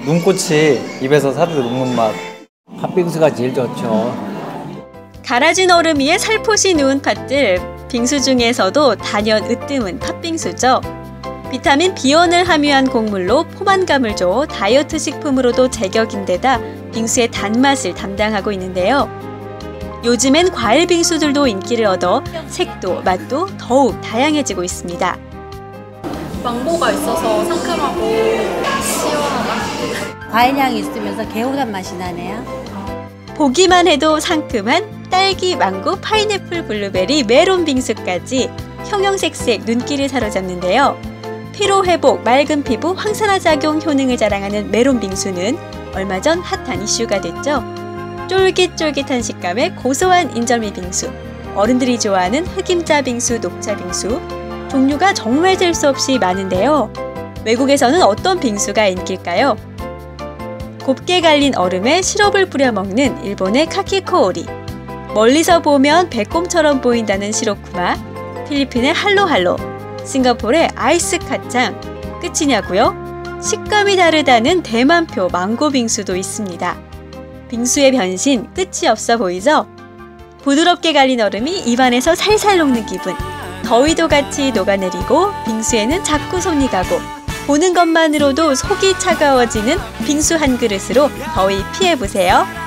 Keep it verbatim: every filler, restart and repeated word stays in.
눈꽃이 입에서 사르르 녹는 맛. 팥빙수가 제일 좋죠. 갈아진 얼음 위에 살포시 누운 팥들, 빙수 중에서도 단연 으뜸은 팥빙수죠. 비타민 비원을 함유한 곡물로 포만감을 줘 다이어트 식품으로도 제격인데다 빙수의 단맛을 담당하고 있는데요. 요즘엔 과일 빙수들도 인기를 얻어 색도 맛도 더욱 다양해지고 있습니다. 망고가 있어서 상큼하고 시원하다. 과일향이 있으면서 개운한 맛이 나네요. 보기만 해도 상큼한 딸기, 망고, 파인애플, 블루베리, 메론 빙수까지 형형색색 눈길을 사로잡는데요. 피로회복, 맑은 피부, 항산화작용 효능을 자랑하는 메론 빙수는 얼마 전 핫한 이슈가 됐죠. 쫄깃쫄깃한 식감의 고소한 인절미 빙수, 어른들이 좋아하는 흑임자 빙수, 녹차 빙수, 종류가 정말 셀 수 없이 많은데요. 외국에서는 어떤 빙수가 인기일까요? 곱게 갈린 얼음에 시럽을 뿌려 먹는 일본의 카키코오리, 멀리서 보면 배꼽처럼 보인다는 시로쿠마, 필리핀의 할로할로, 싱가포르의 아이스 카짱, 끝이냐고요? 식감이 다르다는 대만표 망고 빙수도 있습니다. 빙수의 변신 끝이 없어 보이죠? 부드럽게 갈린 얼음이 입안에서 살살 녹는 기분, 더위도 같이 녹아내리고 빙수에는 자꾸 손이 가고 보는 것만으로도 속이 차가워지는 빙수 한 그릇으로 더위 피해보세요.